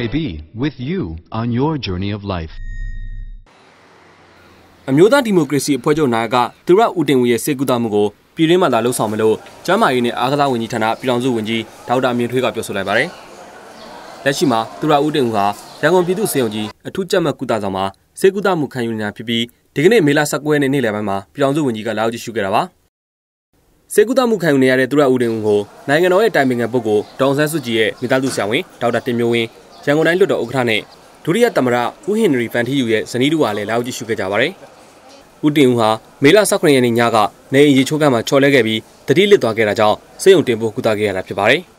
may be with you on your journey of life. အမျိုးသားဒီမိုကရေစီအဖွဲ့ချုပ်နာကသူရဦးတင်ဦးရဲ့စေကူတာမှုကိုပြည်တွင်းမှာလာလှုပ်ဆောင်မလို့ကျမ်းမာရေးနဲ့အားကစားဝန်ကြီးဌာနပြည်ထောင်စုဝန်ကြီးဒေါက်တာမြင့်ထွေးကပြောဆိုလိုက်ပါတယ်။လက်ရှိမှာသူရဦးတင်ဦးဟာရန်ကုန်ပြည်သူ့စေယုံကြီးအထူးကြက်မှတ်ကုသဆောင်မှာစေကူတာမှုခံယူနေတာဖြစ်ပြီးဒီကနေ့မေလ 19 ရက်နေ့လယ်ပိုင်းမှာပြည်ထောင်စုဝန်ကြီးကလာရောက်ကြည့်ရှုခဲ့တာပါ။စေကူတာမှုခံယူနေရတဲ့သူရဦးတင်ဦးကိုနိုင်ငံတော်ရဲ့တိုင်ပင်ခံပုဂ္ဂိုလ်ဒေါအောင်ဆန်းစုကြည်ရဲ့မိသားစုဆရာဝန်ဒေါက်တာတင်မျိုးဝင်းရန်ကုန်တိုင်းလွှတ်တော်ဥက္ကဋ္ဌနဲ့ဒုတိယသမ္မတဦးဟင်နရီဖန်ထီယူရဲ့ဇနီးတို့ကလည်းလာရောက်ကြည့်ရှုခဲ့ကြပါတယ်။ဦးတင်ဦးဟာမေလ 19 ရက်နေ့ညကနေအိမ်ရေချိုးကမ်းမှာချော်လဲခဲ့ပြီးတတိလစ်သွားခဲ့တာကြောင့်စေယုံတင်ဖို့ကုသခဲ့ရတာဖြစ်ပါတယ်။